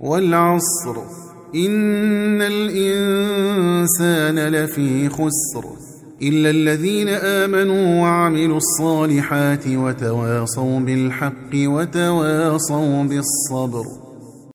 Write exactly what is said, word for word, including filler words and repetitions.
والعصر إن الإنسان لفي خسر إلا الذين آمنوا وعملوا الصالحات وتواصوا بالحق وتواصوا بالصبر.